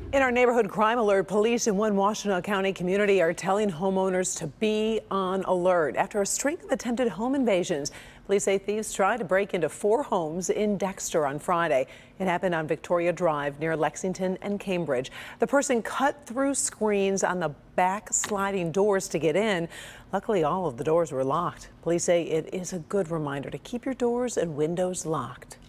In our neighborhood crime alert, police in one Washtenaw County community are telling homeowners to be on alert after a string of attempted home invasions. Police say thieves tried to break into 4 homes in Dexter on Friday. It happened on Victoria Drive near Lexington and Cambridge. The person cut through screens on the back sliding doors to get in. Luckily, all of the doors were locked. Police say it is a good reminder to keep your doors and windows locked.